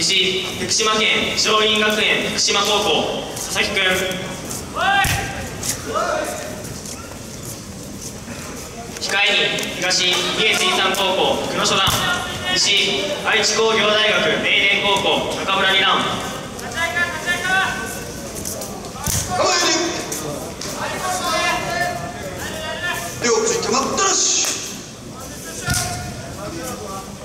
西、福島県松蔭学園福島高校佐々木君。控えに東、三重水産高校久野初段。西、愛知工業大学名電高校中村二段。 両ついて待ったらし。